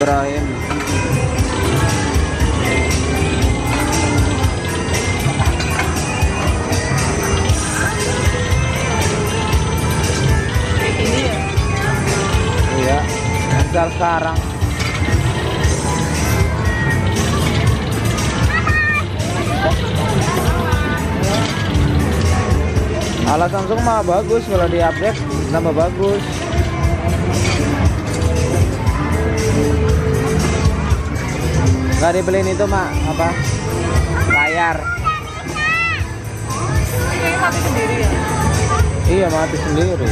Ibrahim. Ini ya. Iya, asal sekarang. Alat Samsung mah bagus, kalau di-update tambah bagus. Nggak dibeliin itu mak apa? Layar. Ini mati sendiri ya. Iya mati sendiri.